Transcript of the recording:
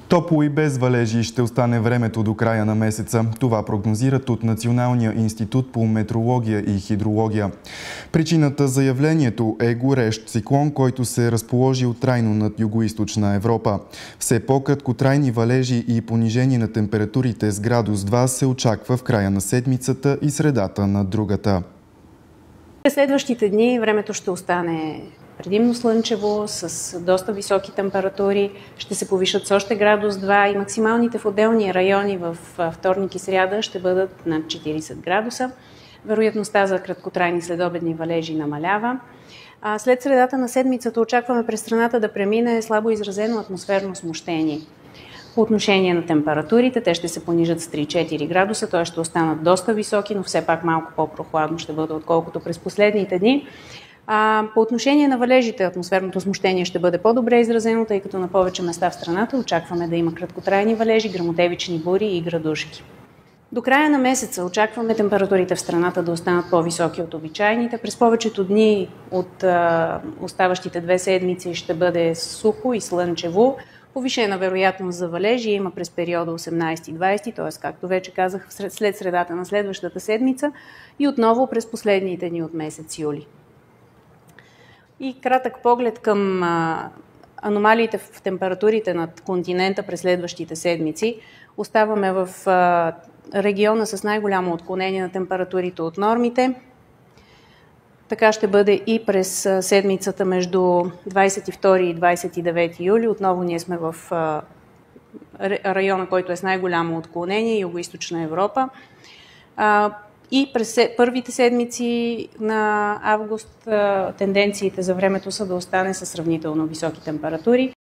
Топло и без валежи ще остане времето до края на месеца. Това прогнозират от Националния институт по метеорология и хидрология. Причината за явлението е горещ циклон, който се е разположил трайно над югоизточна Европа. Все по-краткотрайни валежи и понижение на температурите с градус 2 се очаква в края на седмицата и средата на другата. През следващите дни времето ще остане предимно слънчево, с доста високи температури, ще се повишат с още градус 2 и максималните в отделни райони в вторник и сряда ще бъдат над 40 градуса. Вероятността за краткотрайни следобедни валежи намалява. След средата на седмицата очакваме през страната да премине слабо изразено атмосферно смущение. По отношение на температурите, те ще се понижат с 3-4 градуса, т.е. ще останат доста високи, но все пак малко по-прохладно ще бъде, отколкото през последните дни. По отношение на валежите, атмосферното смущение ще бъде по-добре изразено, тъй като на повече места в страната очакваме да има краткотрайни валежи, гръмотевични бури и градушки. До края на месеца очакваме температурите в страната да останат по-високи от обичайните. През повечето дни от оставащите 2 седмици ще бъде сухо и слънчево. Повишена вероятност за валежи има през периода 18-20, т.е. както вече казах, след средата на следващата седмица и отново през последните дни от месец юли. И кратък поглед към аномалиите в температурите над континента през следващите седмици. Оставаме в региона с най-голямо отклонение на температурите от нормите. Така ще бъде и през седмицата между 22 и 29 юли. Отново ние сме в района, който е с най-голямо отклонение, Югоизточна Европа. И през първите седмици на август тенденциите за времето са да остане със сравнително високи температури.